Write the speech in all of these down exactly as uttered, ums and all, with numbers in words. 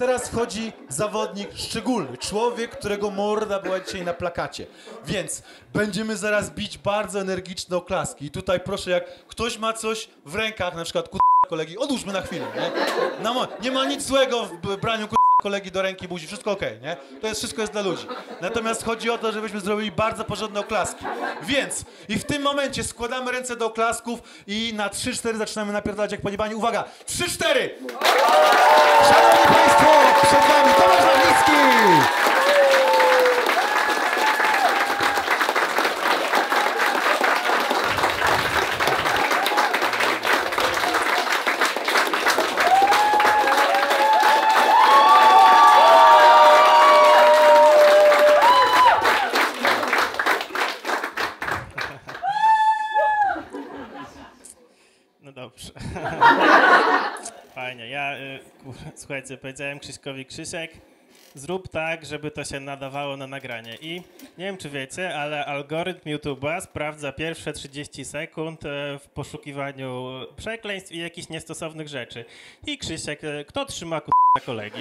teraz wchodzi zawodnik szczególny, człowiek, którego morda była dzisiaj na plakacie. Więc będziemy zaraz bić bardzo energiczne oklaski. I tutaj proszę, jak ktoś ma coś w rękach, na przykład k***a kolegi, odłóżmy na chwilę, nie? No, nie ma nic złego w braniu k***a kolegi do ręki, buzi, wszystko okej, nie? To jest, wszystko jest dla ludzi. Natomiast chodzi o to, żebyśmy zrobili bardzo porządne oklaski. Więc i w tym momencie składamy ręce do oklasków i na trzy cztery zaczynamy napierdalać jak poniebani. Uwaga! trzy cztery! Szanowni Państwo, przed Wami Tomasz Nawlicki! Fajnie, ja, y, słuchajcie, powiedziałem Krzyśkowi: Krzysiek, zrób tak, żeby to się nadawało na nagranie. I nie wiem, czy wiecie, ale algorytm YouTube'a sprawdza pierwsze trzydzieści sekund y, w poszukiwaniu przekleństw i jakichś niestosownych rzeczy. I Krzysiek, y, kto trzyma k***a kolegi?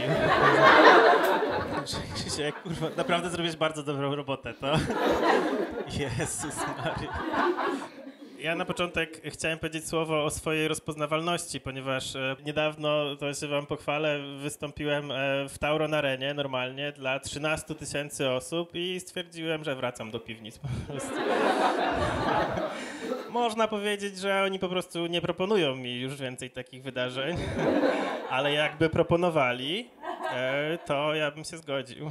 Krzysiek, kurwa, naprawdę zrobiłeś bardzo dobrą robotę, to... Jezus Maria. Ja na początek chciałem powiedzieć słowo o swojej rozpoznawalności, ponieważ e, niedawno, to się wam pochwalę, wystąpiłem e, w Tauron Arenie normalnie dla trzynastu tysięcy osób i stwierdziłem, że wracam do piwnic po prostu. Można powiedzieć, że oni po prostu nie proponują mi już więcej takich wydarzeń, ale jakby proponowali, e, to ja bym się zgodził.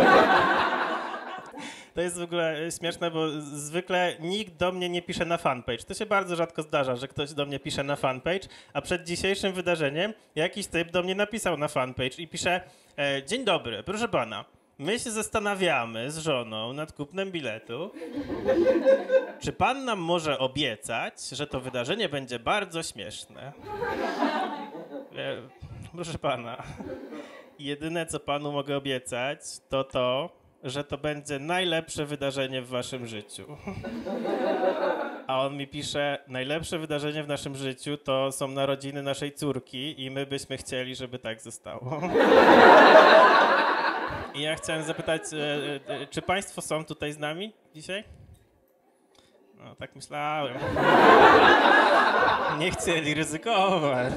To jest w ogóle śmieszne, bo zwykle nikt do mnie nie pisze na fanpage. To się bardzo rzadko zdarza, że ktoś do mnie pisze na fanpage, a przed dzisiejszym wydarzeniem jakiś typ do mnie napisał na fanpage i pisze: e, dzień dobry, proszę pana, my się zastanawiamy z żoną nad kupnem biletu. Czy pan nam może obiecać, że to wydarzenie będzie bardzo śmieszne? E, proszę pana, jedyne co panu mogę obiecać, to to, że to będzie najlepsze wydarzenie w waszym życiu. A on mi pisze: najlepsze wydarzenie w naszym życiu to są narodziny naszej córki i my byśmy chcieli, żeby tak zostało. I ja chciałem zapytać, czy państwo są tutaj z nami dzisiaj? No, tak myślałem. Nie chcieli ryzykować.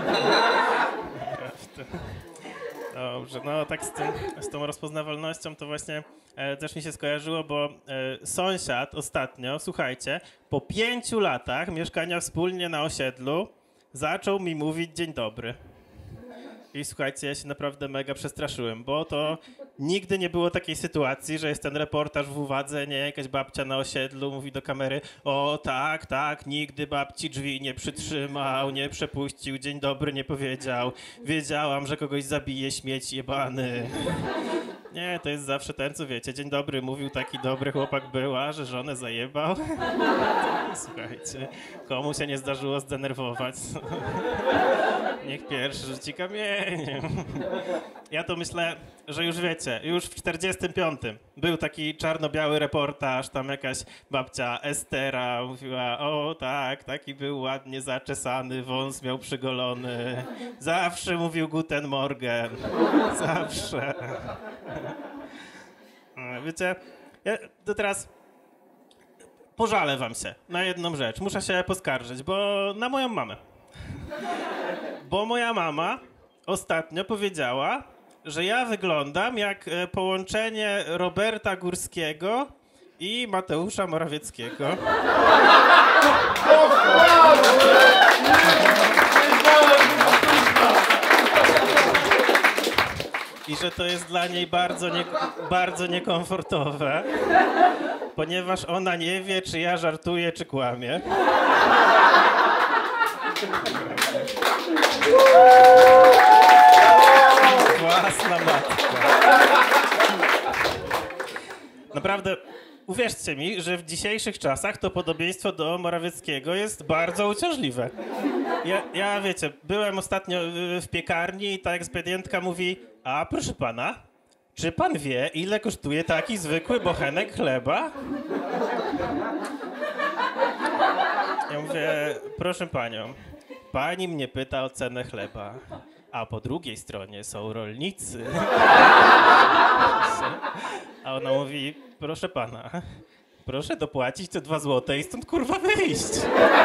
Dobrze, no tak z, tym, z tą rozpoznawalnością to właśnie e, też mi się skojarzyło, bo e, sąsiad ostatnio, słuchajcie, po pięciu latach mieszkania wspólnie na osiedlu zaczął mi mówić dzień dobry. I słuchajcie, ja się naprawdę mega przestraszyłem, bo to nigdy nie było takiej sytuacji, że jest ten reportaż w uwadze, nie, jakaś babcia na osiedlu mówi do kamery: o tak, tak, nigdy babci drzwi nie przytrzymał, nie przepuścił, dzień dobry nie powiedział, wiedziałam, że kogoś zabije, śmieć jebany. Nie, to jest zawsze ten, co wiecie, dzień dobry mówił, taki dobry chłopak był, a że żonę zajebał. Słuchajcie, komu się nie zdarzyło zdenerwować? Niech pierwszy rzuci kamieniem. Ja to myślę, że już wiecie, już w czterdziestym piątym był taki czarno-biały reportaż, tam jakaś babcia Estera mówiła: o tak, taki był ładnie zaczesany, wąs miał przygolony, zawsze mówił Guten Morgen, zawsze. Wiecie, ja to teraz pożalę wam się na jedną rzecz, muszę się poskarżyć, bo na moją mamę. Bo moja mama ostatnio powiedziała, że ja wyglądam jak połączenie Roberta Górskiego i Mateusza Morawieckiego. I że to jest dla niej bardzo, nie, bardzo niekomfortowe, ponieważ ona nie wie, czy ja żartuję, czy kłamię. Własna matka. Naprawdę, uwierzcie mi, że w dzisiejszych czasach to podobieństwo do Morawieckiego jest bardzo uciążliwe. Ja, ja wiecie, byłem ostatnio w piekarni i ta ekspedientka mówi: a proszę pana, czy pan wie, ile kosztuje taki zwykły bochenek chleba? Ja mówię: proszę panią, pani mnie pyta o cenę chleba. a po drugiej stronie są rolnicy. A ona mówi, proszę pana, proszę dopłacić te dwa złote i stąd kurwa wyjść.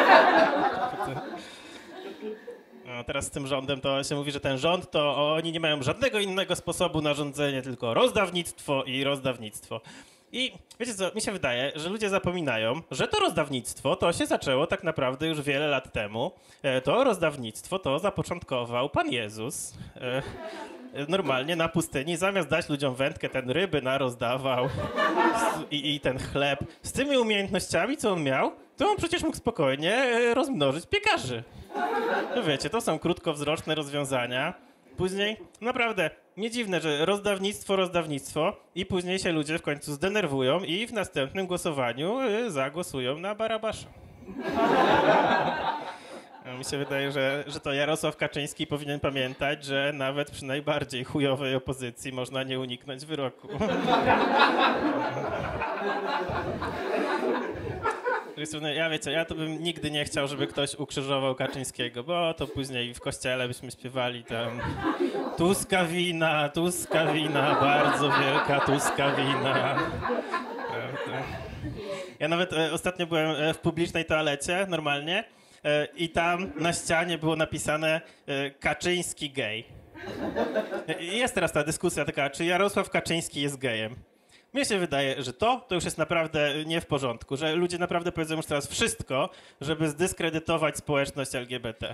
No, teraz z tym rządem to się mówi, że ten rząd to oni nie mają żadnego innego sposobu na rządzenie, tylko rozdawnictwo i rozdawnictwo. I wiecie co, mi się wydaje, że ludzie zapominają, że to rozdawnictwo to się zaczęło tak naprawdę już wiele lat temu. E, To rozdawnictwo to zapoczątkował Pan Jezus. E, Normalnie na pustyni, zamiast dać ludziom wędkę, ten ryby narozdawał s- i, i ten chleb. Z tymi umiejętnościami, co on miał, to on przecież mógł spokojnie e, rozmnożyć piekarzy. No wiecie, to są krótkowzroczne rozwiązania. Później, naprawdę, nie dziwne, że rozdawnictwo, rozdawnictwo i później się ludzie w końcu zdenerwują i w następnym głosowaniu y, zagłosują na Barabasza. Mi się wydaje, że, że to Jarosław Kaczyński powinien pamiętać, że nawet przy najbardziej chujowej opozycji można nie uniknąć wyroku. Z drugiej strony, ja wiecie, ja to bym nigdy nie chciał, żeby ktoś ukrzyżował Kaczyńskiego, bo to później w kościele byśmy śpiewali tam Tuska wina, Tuska wina, bardzo wielka Tuska wina. Prawda? Ja nawet e, ostatnio byłem e, w publicznej toalecie, normalnie, e, i tam na ścianie było napisane e, Kaczyński gej. E, Jest teraz ta dyskusja taka, czy Jarosław Kaczyński jest gejem. Mnie się wydaje, że to, to już jest naprawdę nie w porządku, że ludzie naprawdę powiedzą już teraz wszystko, żeby zdyskredytować społeczność L G B T.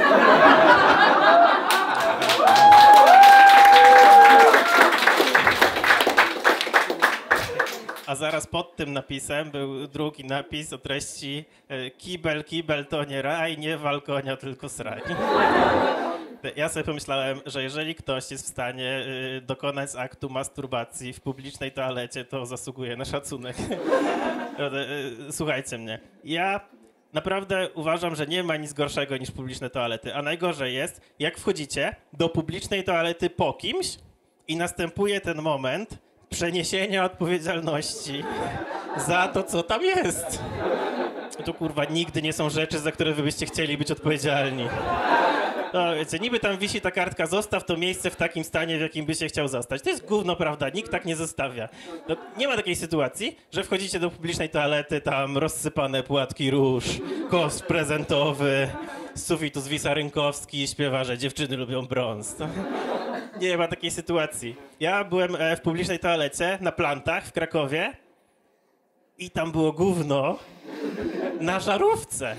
A zaraz pod tym napisem był drugi napis o treści e, kibel, kibel to nie raj, nie wal konia, tylko sraj. Ja sobie pomyślałem, że jeżeli ktoś jest w stanie y, dokonać aktu masturbacji w publicznej toalecie, to zasługuje na szacunek. Y, Słuchajcie mnie. Ja naprawdę uważam, że nie ma nic gorszego niż publiczne toalety. A najgorzej jest, jak wchodzicie do publicznej toalety po kimś i następuje ten moment przeniesienia odpowiedzialności za to, co tam jest. To kurwa nigdy nie są rzeczy, za które wy byście chcieli być odpowiedzialni. No wiecie, niby tam wisi ta kartka, zostaw to miejsce w takim stanie, w jakim by się chciał zostać. To jest gówno, prawda? Nikt tak nie zostawia. No, nie ma takiej sytuacji, że wchodzicie do publicznej toalety, tam rozsypane płatki róż, kosz prezentowy, z sufitu zwisa Rynkowski, śpiewa, że dziewczyny lubią brąz. To nie ma takiej sytuacji. Ja byłem e, w publicznej toalecie na Plantach w Krakowie i tam było gówno na żarówce.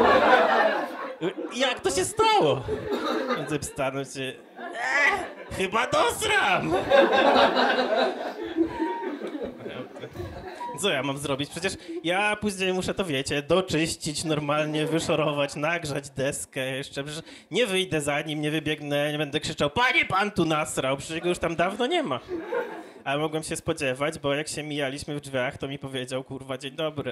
Jak to się stało? Będę stanąć się... Eee, chyba dosram! Co ja mam zrobić? Przecież ja później muszę to, wiecie, doczyścić normalnie, wyszorować, nagrzać deskę jeszcze. Przecież nie wyjdę za nim, nie wybiegnę, nie będę krzyczał panie, pan tu nasrał, przecież go już tam dawno nie ma. Ale mogłem się spodziewać, bo jak się mijaliśmy w drzwiach, to mi powiedział, kurwa, dzień dobry.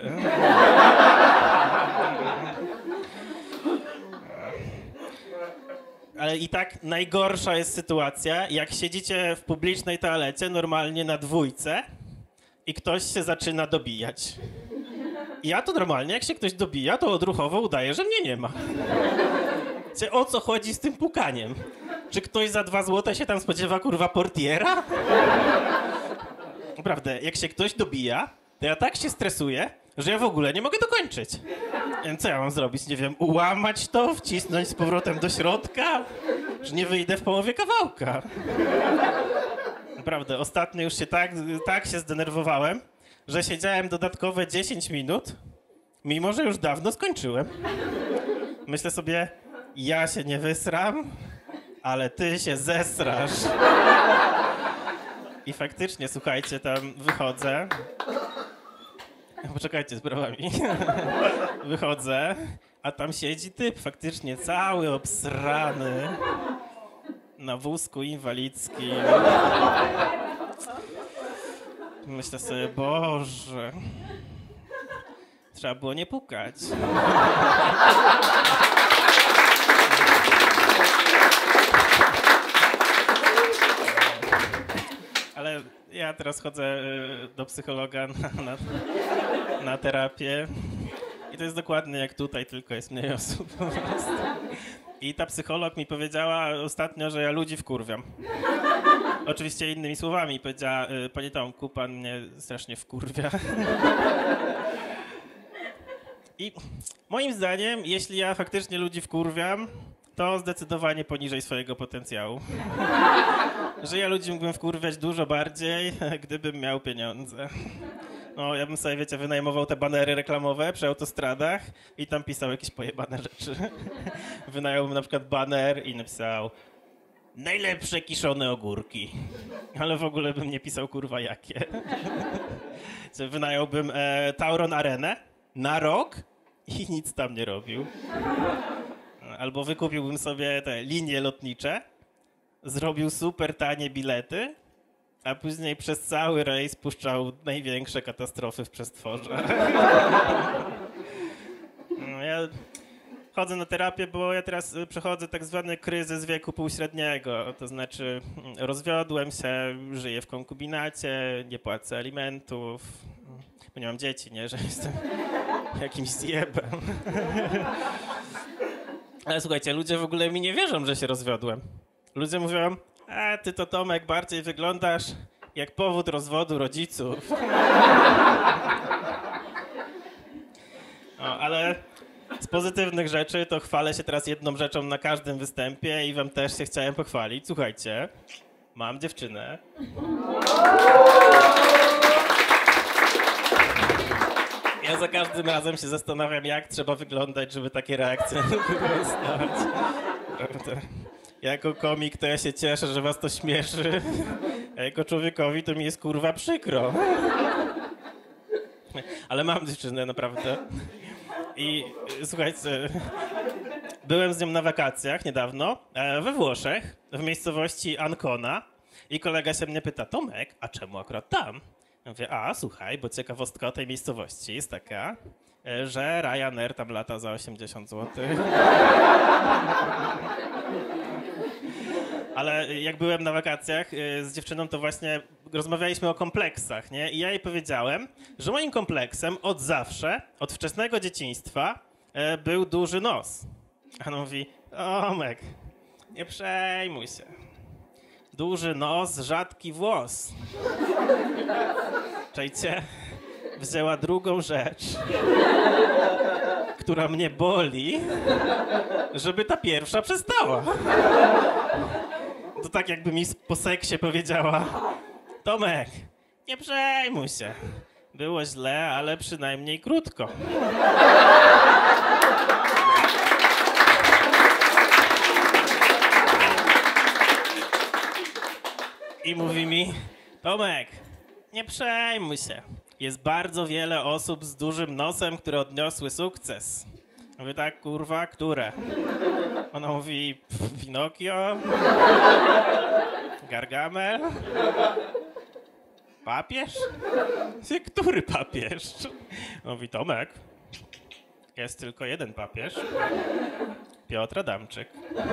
Ale i tak najgorsza jest sytuacja, jak siedzicie w publicznej toalecie, normalnie na dwójce i ktoś się zaczyna dobijać. I ja to normalnie, jak się ktoś dobija, to odruchowo udaje, że mnie nie ma. Wiecie, o co chodzi z tym pukaniem? Czy ktoś za dwa złote się tam spodziewa, kurwa, portiera? Naprawdę, jak się ktoś dobija, to ja tak się stresuję, że ja w ogóle nie mogę dokończyć. Co ja mam zrobić? Nie wiem, ułamać to, wcisnąć z powrotem do środka? Że nie wyjdę w połowie kawałka. Naprawdę, ostatnio już się tak, tak się zdenerwowałem, że siedziałem dodatkowe dziesięć minut, mimo że już dawno skończyłem. Myślę sobie, ja się nie wysram, ale ty się zesrasz. I faktycznie, słuchajcie, tam wychodzę. Poczekajcie z brawami. Wychodzę, a tam siedzi typ faktycznie cały obsrany na wózku inwalidzkim. Myślę sobie, Boże, trzeba było nie pukać. Ale ja teraz chodzę do psychologa na, na, na terapię i to jest dokładnie jak tutaj, tylko jest mniej osób po prostu. I ta psycholog mi powiedziała ostatnio, że ja ludzi wkurwiam. Oczywiście innymi słowami. Powiedziała, y, panie Tomku, pan mnie strasznie wkurwia. I moim zdaniem, jeśli ja faktycznie ludzi wkurwiam, to zdecydowanie poniżej swojego potencjału. Że ja ludzi mógłbym wkurwiać dużo bardziej, gdybym miał pieniądze. No, ja bym sobie, wiecie, wynajmował te banery reklamowe przy autostradach i tam pisał jakieś pojebane rzeczy. Wynająłbym na przykład baner i napisał najlepsze kiszone ogórki. Ale w ogóle bym nie pisał, kurwa, jakie. Wynająłbym e, Tauron Arenę na rok i nic tam nie robił. Albo wykupiłbym sobie te linie lotnicze, zrobił super tanie bilety, a później przez cały rejs puszczał największe katastrofy w przestworze. No, ja chodzę na terapię, bo ja teraz przechodzę tak zwany kryzys wieku półśredniego. To znaczy rozwiodłem się, żyję w konkubinacie, nie płacę alimentów, bo nie mam dzieci, nie, że jestem jakimś zjebem. Ale słuchajcie, ludzie w ogóle mi nie wierzą, że się rozwiodłem. Ludzie mówią, a ty to Tomek bardziej wyglądasz jak powód rozwodu rodziców. No, ale z pozytywnych rzeczy to chwalę się teraz jedną rzeczą na każdym występie i wam też się chciałem pochwalić. Słuchajcie, mam dziewczynę. Ja za każdym razem się zastanawiam, jak trzeba wyglądać, żeby takie reakcje dostać. Prawda? Jako komik to ja się cieszę, że was to śmieszy, a jako człowiekowi to mi jest kurwa przykro. Ale mam dziewczynę, naprawdę. I słuchajcie, byłem z nią na wakacjach niedawno we Włoszech, w miejscowości Ancona i kolega się mnie pyta, Tomek, a czemu akurat tam? Ja mówię, a słuchaj, bo ciekawostka o tej miejscowości jest taka, że Ryanair tam lata za osiemdziesiąt złotych. Ale jak byłem na wakacjach z dziewczyną, to właśnie rozmawialiśmy o kompleksach, nie? I ja jej powiedziałem, że moim kompleksem od zawsze, od wczesnego dzieciństwa był duży nos. A ona mówi, Tomek, nie przejmuj się. Duży nos, rzadki włos. Czajcie, wzięła drugą rzecz, która mnie boli, żeby ta pierwsza przestała. To tak jakby mi po seksie powiedziała, Tomek, nie przejmuj się. Było źle, ale przynajmniej krótko. I mówi mi, Tomek, nie przejmuj się. Jest bardzo wiele osób z dużym nosem, które odniosły sukces. Mówię tak, kurwa, które? Ona mówi, Pinokio, Gargamel, papież? Który papież? Mówi, Tomek, jest tylko jeden papież, Piotr Adamczyk.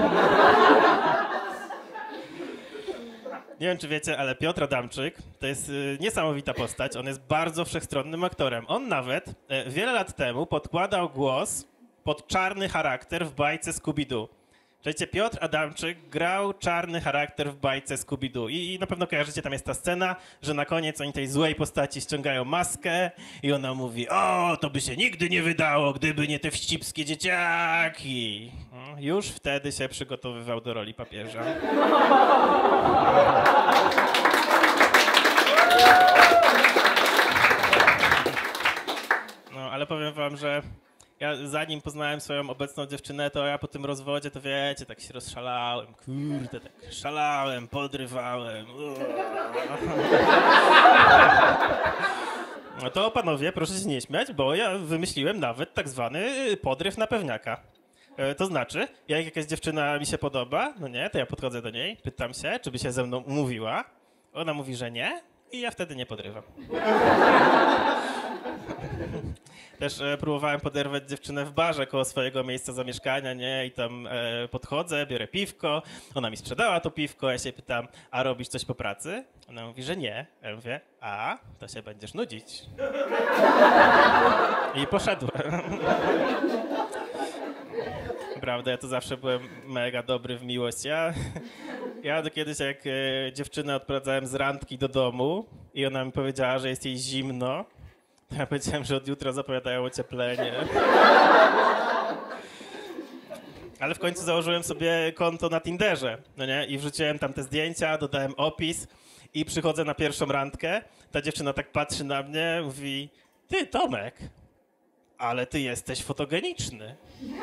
Nie wiem, czy wiecie, ale Piotr Adamczyk to jest y, niesamowita postać. On jest bardzo wszechstronnym aktorem. On nawet y, wiele lat temu podkładał głos pod czarny charakter w bajce Scooby-Doo. Słuchajcie, Piotr Adamczyk grał czarny charakter w bajce Scooby-Doo. I, I na pewno kojarzycie, tam jest ta scena, że na koniec oni tej złej postaci ściągają maskę i ona mówi, o, to by się nigdy nie wydało, gdyby nie te wścibskie dzieciaki. No, już wtedy się przygotowywał do roli papieża. No, ale powiem wam, że ja zanim poznałem swoją obecną dziewczynę, to ja po tym rozwodzie, to wiecie, tak się rozszalałem, kurde, tak szalałem, podrywałem. No to panowie, proszę się nie śmiać, bo ja wymyśliłem nawet tak zwany podryw na pewniaka. To znaczy, jak jakaś dziewczyna mi się podoba, no nie, to ja podchodzę do niej, pytam się, czy by się ze mną umówiła. Ona mówi, że nie i ja wtedy nie podrywam. Też e, próbowałem poderwać dziewczynę w barze koło swojego miejsca zamieszkania, nie? I tam e, podchodzę, biorę piwko, ona mi sprzedała to piwko, ja się pytam, a robisz coś po pracy? Ona mówi, że nie. Ja mówię, a, to się będziesz nudzić. I poszedłem. naprawdę, ja to zawsze byłem mega dobry w miłość. Ja, ja to kiedyś jak e, dziewczynę odprowadzałem z randki do domu i ona mi powiedziała, że jest jej zimno, to ja powiedziałem, że od jutra zapowiadają ocieplenie. Ale w końcu założyłem sobie konto na Tinderze, no nie? I wrzuciłem tam te zdjęcia, dodałem opis i przychodzę na pierwszą randkę. Ta dziewczyna tak patrzy na mnie, mówi: ty, Tomek, ale ty jesteś fotogeniczny.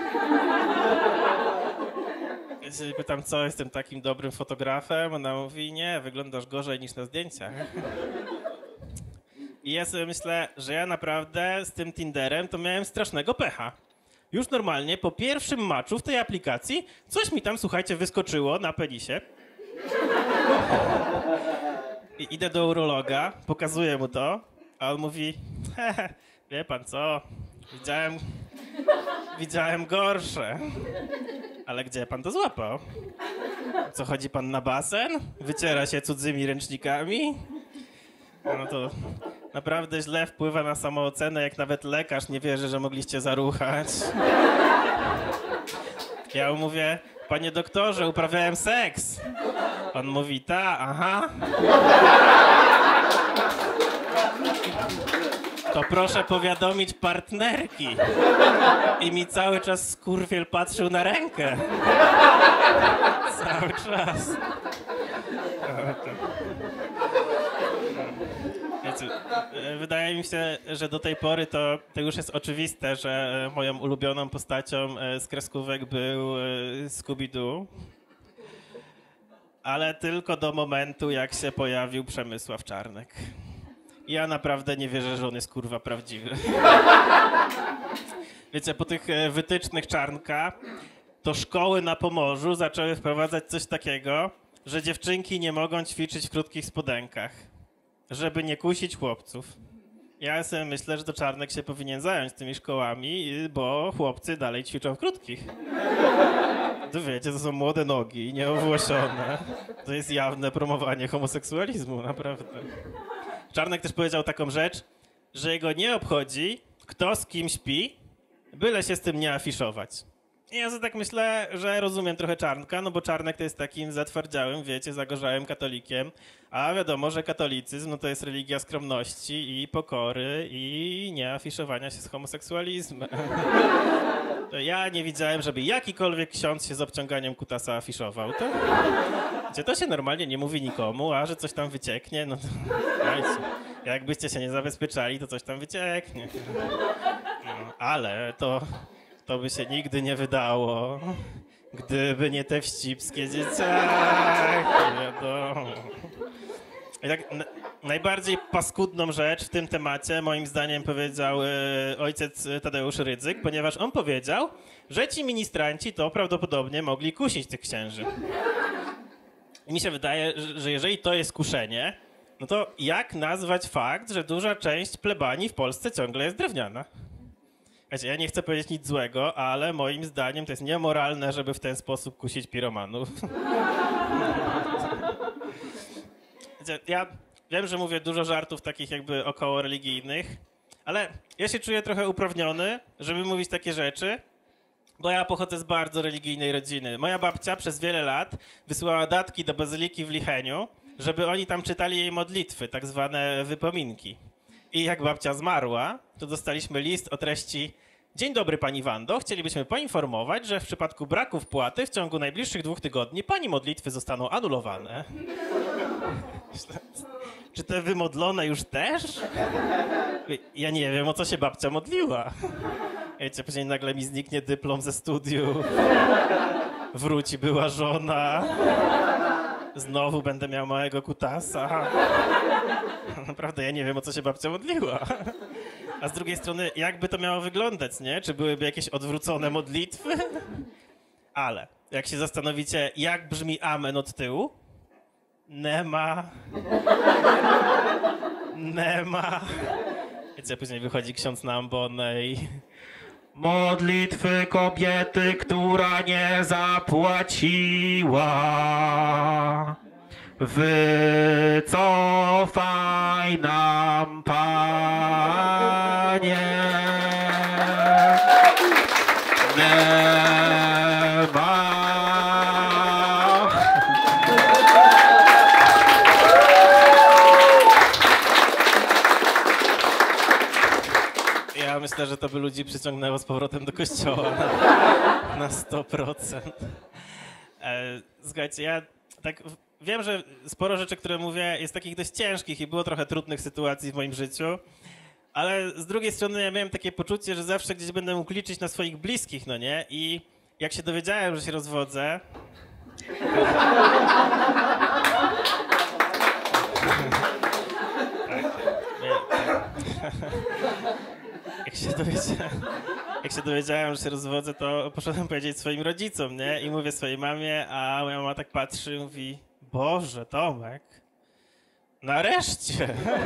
Ja się pytam, co, jestem takim dobrym fotografem? Ona mówi: nie, wyglądasz gorzej niż na zdjęciach. I ja sobie myślę, że ja naprawdę z tym Tinderem to miałem strasznego pecha. Już normalnie po pierwszym matchu w tej aplikacji coś mi tam, słuchajcie, wyskoczyło na penisie. I idę do urologa, pokazuję mu to, a on mówi: he, wie pan co, widziałem, widziałem gorsze. Ale gdzie pan to złapał? Co, chodzi pan na basen? Wyciera się cudzymi ręcznikami? No to naprawdę źle wpływa na samoocenę, jak nawet lekarz nie wierzy, że mogliście zaruchać. Ja mu mówię: panie doktorze, uprawiałem seks. On mówi: ta, aha. To proszę powiadomić partnerki. I mi cały czas skurwiel patrzył na rękę. Cały czas. Wiecie, wydaje mi się, że do tej pory to, to już jest oczywiste, że moją ulubioną postacią z kreskówek był Scooby-Doo. Ale tylko do momentu, jak się pojawił Przemysław Czarnek. Ja naprawdę nie wierzę, że on jest kurwa prawdziwy. Wiecie, po tych wytycznych Czarnka to szkoły na Pomorzu zaczęły wprowadzać coś takiego, że dziewczynki nie mogą ćwiczyć w krótkich spodenkach, żeby nie kusić chłopców. Ja sobie myślę, że to Czarnek się powinien zająć tymi szkołami, bo chłopcy dalej ćwiczą w krótkich. To wiecie, to są młode nogi, nieowłosione. To jest jawne promowanie homoseksualizmu, naprawdę. Czarnek też powiedział taką rzecz, że jego nie obchodzi, kto z kim śpi, byle się z tym nie afiszować. I ja sobie tak myślę, że rozumiem trochę Czarnka, no bo Czarnek to jest takim zatwardziałym, wiecie, zagorzałym katolikiem, a wiadomo, że katolicyzm no to jest religia skromności i pokory i nie afiszowania się z homoseksualizmem. To ja nie widziałem, żeby jakikolwiek ksiądz się z obciąganiem kutasa afiszował. To, gdzie to się normalnie nie mówi nikomu, a że coś tam wycieknie, no to wiecie, jakbyście się nie zabezpieczali, to coś tam wycieknie. No, ale to... To by się nigdy nie wydało, gdyby nie te wścibskie dzieciaki, wiadomo. I tak na, najbardziej paskudną rzecz w tym temacie moim zdaniem powiedział e, ojciec Tadeusz Rydzyk, ponieważ on powiedział, że ci ministranci to prawdopodobnie mogli kusić tych księży. I mi się wydaje, że, że jeżeli to jest kuszenie, no to jak nazwać fakt, że duża część plebanii w Polsce ciągle jest drewniana? Wiecie, ja nie chcę powiedzieć nic złego, ale moim zdaniem to jest niemoralne, żeby w ten sposób kusić piromanów. Wiecie, ja wiem, że mówię dużo żartów takich jakby około religijnych, ale ja się czuję trochę uprawniony, żeby mówić takie rzeczy, bo ja pochodzę z bardzo religijnej rodziny. Moja babcia przez wiele lat wysyłała datki do bazyliki w Licheniu, żeby oni tam czytali jej modlitwy, tak zwane wypominki. I jak babcia zmarła, to dostaliśmy list o treści: dzień dobry pani Wando, chcielibyśmy poinformować, że w przypadku braku wpłaty w ciągu najbliższych dwóch tygodni pani modlitwy zostaną anulowane. Czy te wymodlone już też? Ja nie wiem, o co się babcia modliła. Wiecie, później nagle mi zniknie dyplom ze studiów. Wróci była żona. Znowu będę miał małego kutasa. Naprawdę, ja nie wiem, o co się babcia modliła. A z drugiej strony, jakby to miało wyglądać, nie? Czy byłyby jakieś odwrócone modlitwy? Ale jak się zastanowicie, jak brzmi amen od tyłu? Nema. Nema. Wiecie, później wychodzi ksiądz na ambonę i... Modlitwy kobiety, która nie zapłaciła. Wycofaj nam, Panie. Nie. myślę, że to by ludzi przyciągnęło z powrotem do kościoła na, na sto procent. E, słuchajcie, ja tak wiem, że sporo rzeczy, które mówię, jest takich dość ciężkich i było trochę trudnych sytuacji w moim życiu, ale z drugiej strony ja miałem takie poczucie, że zawsze gdzieś będę mógł liczyć na swoich bliskich, no nie? I jak się dowiedziałem, że się rozwodzę, Jak się, dowiedziałem, jak się dowiedziałem, że się rozwodzę, to poszedłem powiedzieć swoim rodzicom, nie? I mówię swojej mamie, a moja mama tak patrzy i mówi: Boże, Tomek, nareszcie!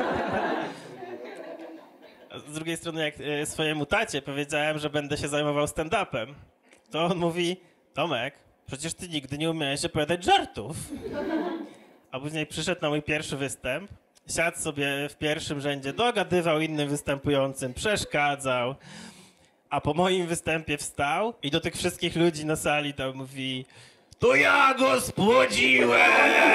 A z drugiej strony, jak e, swojemu tacie powiedziałem, że będę się zajmował stand-upem, to on mówi: Tomek, przecież ty nigdy nie umiałeś opowiadać żartów. A później przyszedł na mój pierwszy występ, siadł sobie w pierwszym rzędzie, dogadywał innym występującym, przeszkadzał. A po moim występie wstał i do tych wszystkich ludzi na sali tam mówi: to ja go spłodziłem!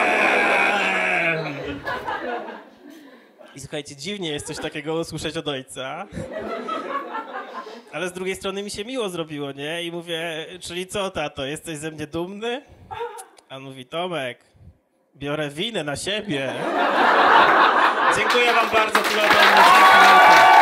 I słuchajcie, dziwnie jest coś takiego usłyszeć od ojca. Ale z drugiej strony mi się miło zrobiło, nie? I mówię: czyli co, tato, jesteś ze mnie dumny? A on mówi: Tomek, biorę winę na siebie. Dziękuję wam bardzo, tyle ode mnie. Dzięki wielkie.